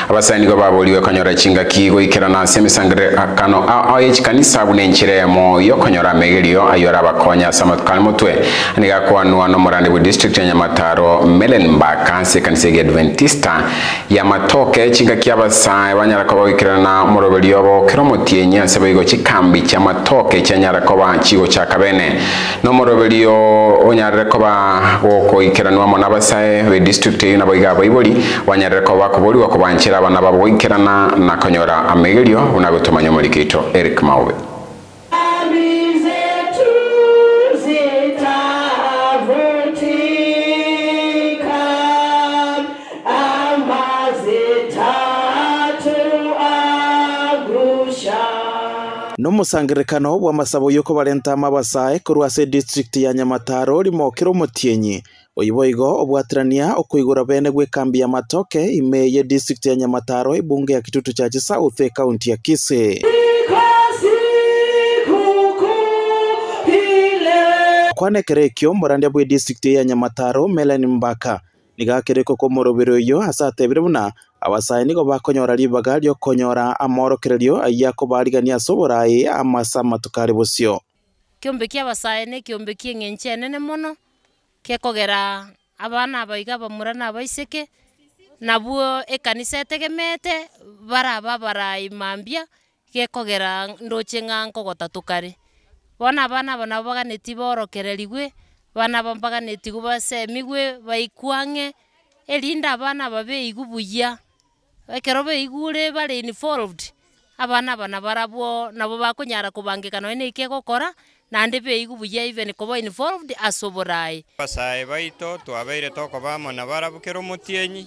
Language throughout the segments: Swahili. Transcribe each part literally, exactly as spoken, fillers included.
abasani go baboliwe konyora chinga kigo ikirana semisangre kano a h kanisa bunenchiremo yo konyora megerio ayora bakonya samatkal mutwe aniga kwanwa no morande bu district ya Nyamataro Melenba kanse kanise Adventista ya matoke chinga kiabasa banyara ko ikirana moroberio bo kiromotienya sebo igo chikambi cha matoke chanyara ko ba chigo cha kabene no moroberio onyara ko ba woko ikirana mo nabasae we district yuna boiga boiboli wanyara ko ba kuboli wako banchira bana babo ikirana na konyora amegerio unagotomanya molikito Eric Mawe. No musangirekano bwa masabo yuko barenta mabasae kurwase district ya Nyamataro limo kiromotienyi oyiboigo obwatirania okuigura bene gwe kambi ya matoke ime ye district ya Nyamataro ibunge ya Kitutu cha South county ya Kisii. Kwane kerekyo morande bwe district ya Nyamataro Melanie Mbaka niga kereko ko morobero yo asate birebuna abasaye nigo bakonyora libaga lyo konyora amorokererio ayako barigania soboraye amasama tukari busyo kiombe kia abasaye ne kiombe kiengenche nene mono kekogera abana abayiga bamurana abaiseke nabuo ekanisa etegemete bara babara imambia kekogera ndocenga nkogota tukari bona abana bana baganeti borokererigwe bana bambaganeti gubasemigwe baikwange elinda abana babe igubuya ekerobe igure bale involved abana bana barabwo nabo bakonyara kubangikana ene ikegokora nande be igubuya even kobo involved asoboraye basaye baito twabeire toko bamona barabukero mutienyi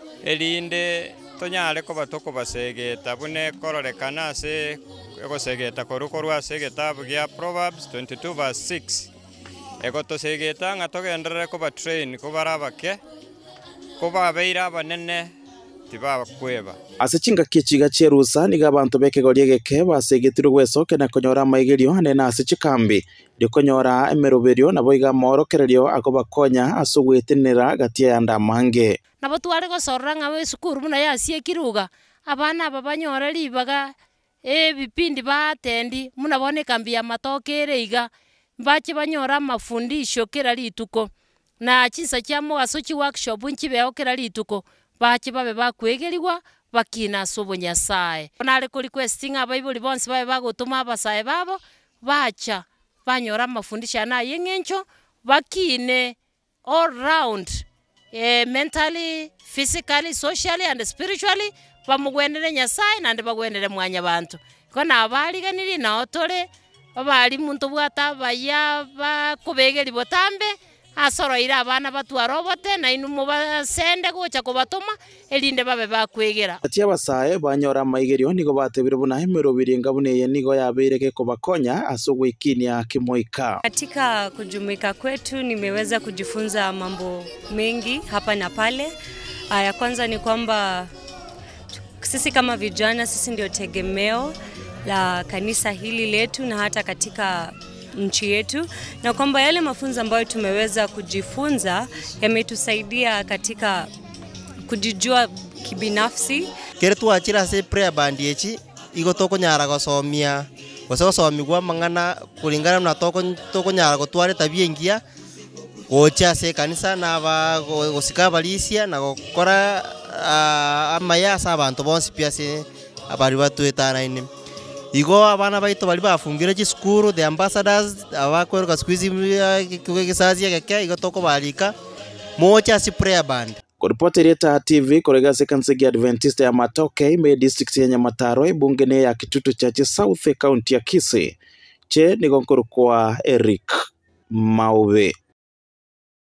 elinde tonyale ko batoko basegeta bune kororekana ase egosegeta korukorwa segeta bya Proverbs twenty-two verse six egoto segeta ngatogendere ko ba train ko barabake ko babeira banene tibaba kweba ase chinga kichiga cherusa niga abantu bekegorie geke basegetiro gwesoke na konyora maigerio hane na ase chikambi dio konyora emeroberio nabo iga morokererio ago bakonya asugwetenera gatia yanda mange nabo tware go sorranga we sukuru muna yasie kiruga abana babanyora libaga e bipindi batendi muna bone kambi ya matoke reiga bache banyora mafundisho kera lituko na chinsa cyamo asochi workshop nchibeo kera lituko bache babe bakwegeriwa bakina sobo nyasaye nale ko requesting abayibuli bonse babe bagotuma abasaye babo bacha banyora mafundisho na yengencho bakine all round eh, mentally, physically, socially and spiritually bamugwendere nyasaye nande bagwendere mwanya bantu kona abaliganiri na otore babali muntu bwata baya bakubegeri botambe asoro ira abana batwarobote na inu mubasende gocha kubatuma elinde babe bakwegera ati abasaye banyora maigerio nigo batebire buna hemero biringa buneye nigo yabireke kubakonya asugwikinia kimoika. Katika kujumuika kwetu nimeweza kujifunza mambo mengi hapa na pale. Ya kwanza ni kwamba sisi kama vijana sisi ndio tegemeo la kanisa hili letu na hata katika nchi yetu, na kwamba yale mafunzo ambayo tumeweza kujifunza yametusaidia katika kujijua kibinafsi. Kere tuachira se prayer band yechi igo toko nyara gosomia gose gosomigwa mang'ana kulingana na toko toko nyara gotware tabia ngia gocha se kanisa na ba gosika balisia na gukora uh, amaya sa abantu bonse pia se abari batu etana ine igo abana baito bali bafungire chi skuru the ambassadors abakwereka squeeze kisazi yake igo toko balika mocha si prayer band. Kuripoti Reta T V korega sekansi Adventista ya matoke ime district ya Nyamataro ibunge ne ya Kitutu cha South county ya Kisii che nigonkorukwa Eric Mawe.